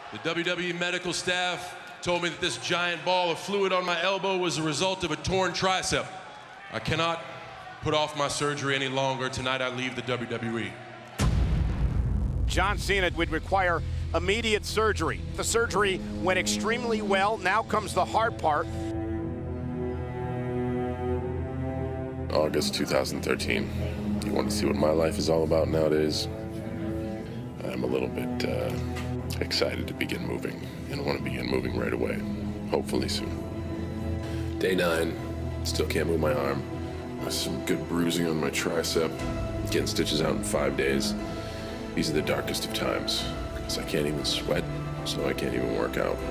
The WWE medical staff told me that this giant ball of fluid on my elbow was a result of a torn tricep. I cannot put off my surgery any longer. Tonight I leave the WWE. John Cena would require immediate surgery. The surgery went extremely well. Now comes the hard part. August 2013. You want to see what my life is all about nowadays? I'm a little bit excited to begin moving, and I want to begin moving right away, hopefully soon. Day 9, still can't move my arm. Some good bruising on my tricep, getting stitches out in 5 days. These are the darkest of times, because I can't even sweat, so I can't even work out.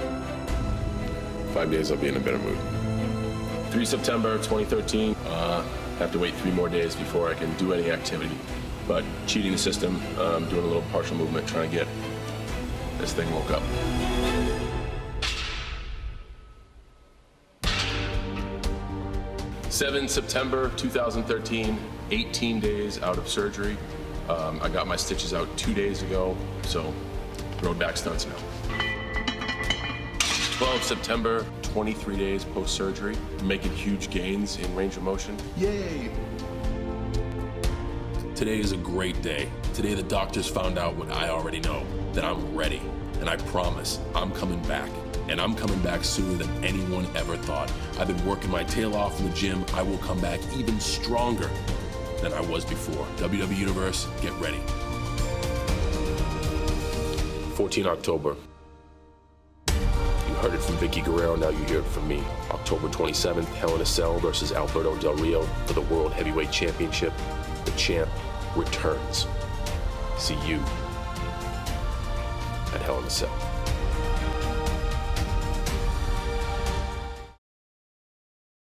5 days I'll be in a better mood. 3 September 2013, have to wait 3 more days before I can do any activity. But cheating the system, doing a little partial movement, trying to get this thing woke up. September 2013, 18 days out of surgery. I got my stitches out 2 days ago, so road back starts now. 12 September, 23 days post-surgery, making huge gains in range of motion. Yay! Today is a great day. Today the doctors found out what I already know, that I'm ready. And I promise I'm coming back. And I'm coming back sooner than anyone ever thought. I've been working my tail off in the gym. I will come back even stronger than I was before. WWE Universe, get ready. 14 October. You heard it from Vicky Guerrero, now you hear it from me. October 27th, Hell in a Cell versus Alberto Del Rio for the World Heavyweight Championship. The champ returns. See you at Hell in a Cell.